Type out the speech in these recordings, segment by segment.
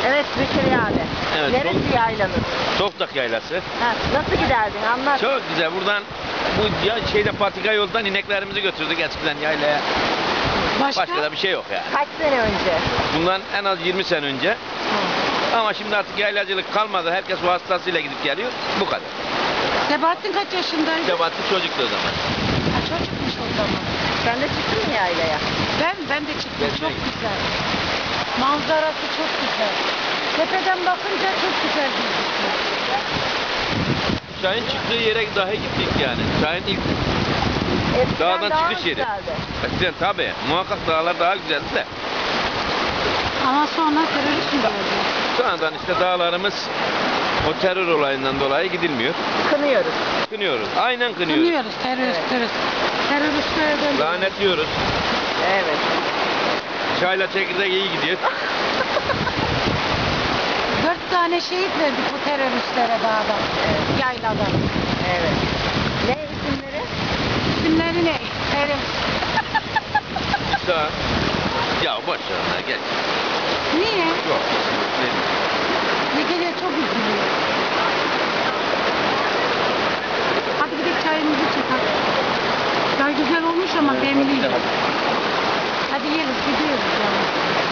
Evet Zekeriya abi. Evet, Neresi yaylanın? Toktak Yaylası. Ha, nasıl giderdin anlat. Çok güzel. Buradan patika yoldan ineklerimizi götürdük eskiden yaylaya. Başka da bir şey yok yani. Kaç sene önce? Bundan en az 20 sene önce. Ama şimdi artık yaylacılık kalmadı. Herkes vasıtasıyla gidip geliyor. Bu kadar. Sebahattin kaç yaşındaydı? Sebahattin çocuktu o zaman. Ha, çocukmuş o zaman. Sen de çıktın mı yaylaya? Ben de çıktım. Ben de Çok gittim. güzel. Manzarası çok güzel. Tepeden bakınca çok güzel gözüküyor. Şahin çıktığı yere dahi gittik yani. Şahin ilk Eskiden dağdan daha çıkış yeri. güzeldi. Eskiden tabii. Muhakkak dağlar daha güzeldi de. Ama sonra terörist mi geldi? Sonradan işte dağlarımız o terör olayından dolayı gidilmiyor. Kınıyoruz. Kınıyoruz. Aynen kınıyoruz. Kınıyoruz terörist. Teröristlerden. Lanetliyoruz. Evet. Çayla çekirdek iyi gidiyor. 4 tane şehit verdik bu teröristlere dağda. Yaylada. Evet. Ne isimleri? İsimleri ne? Terörist. Sağ. Ya boş ver onlar geç. Niye? Yok. Zekeriya çok üzülüyor. Hadi gidelim çayımızı çekelim. Çay güzel olmuş ama demliydi. Hadi yiyelim gidiyoruz canım.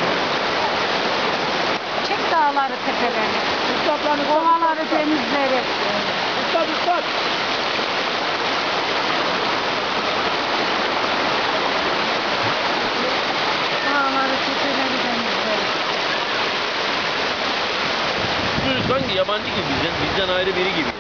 Çek dağları tepeleri. Ovaları denizleri. Dağları tepeleri denizleri. Sanki yabancı gibi bizden ayrı biri gibi.